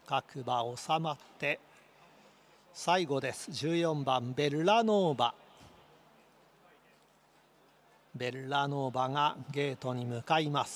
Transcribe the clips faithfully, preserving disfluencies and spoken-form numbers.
各馬収まって最後です。じゅうよんばんベッラノーバ。ベッラノーバがゲートに向かいます。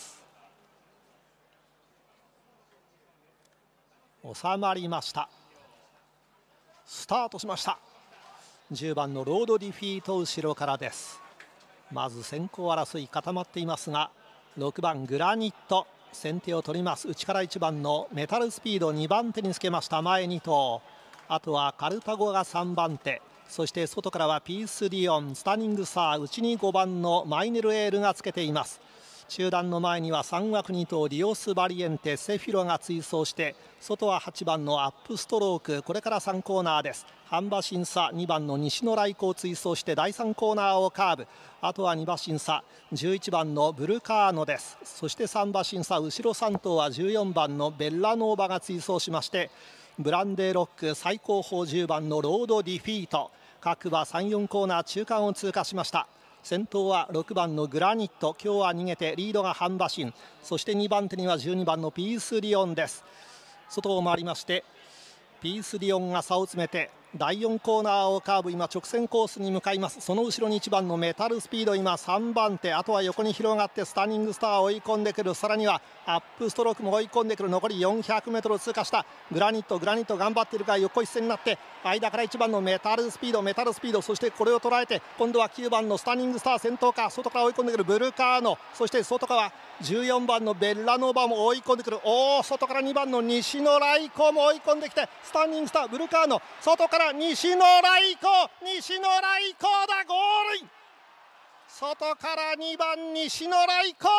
収まりました。スタートしました。じゅうばんのロードディフィート後ろからです。まず先行争い固まっていますが、ろくばんグラニット先手を取ります。内からいちばんのメタルスピードにばん手につけました。前に頭、あとはカルタゴがさんばん手、そして外からはピースリオン、スタニングサー、内にごばんのマイネルエールがつけています。中段の前にはさん枠に頭リオスバリエンテ、セフィロが追走して、外ははちばんのアップストローク、これからさんコーナーです。半馬審査にばんの西の来航追走してだいさんコーナーをカーブ、あとはに馬審査じゅういちばんのブルカーノです。そしてさん馬審査後ろさん頭はじゅうよんばんのベッラノーバが追走しまして、ブランデーロック最後方じゅうばんのロードディフィート、各馬さんよんコーナー中間を通過しました。先頭はろくばんのグラニット、今日は逃げてリードが半馬身、そしてにばん手にはじゅうにばんのピースリオンです。外を回りましてピースリオンが差を詰めてだいよんコーナーをカーブ、今直線コースに向かいます。その後ろにいちばんのメタルスピード、今さんばん手、あとは横に広がってスタニングスターを追い込んでくる、さらにはアップストロークも追い込んでくる。残り よんひゃくメートル を通過したグラニット、グラニット頑張っているが横一線になって、間からいちばんのメタルスピード、メタルスピード、そしてこれを捉えて今度はきゅうばんのスタニングスター先頭か、外から追い込んでくるブルカーノ、そして外からじゅうよんばんのベッラノーバも追い込んでくる。おお、外からにばんの西の来航も追い込んできて、スタニングスター、ブルカーノ、外から西の来航、西の来航だ、ゴールイン。外からにばん西の来航、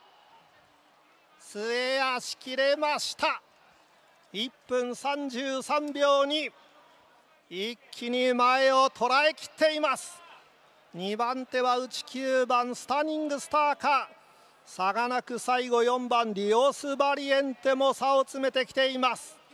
末足切れました。いっぷんさんじゅうさんびょうに一気に前を捉えきっています。にばん手は内きゅうばんスタニングスターか、差がなく最後よんばんリオスバリエンテも差を詰めてきています。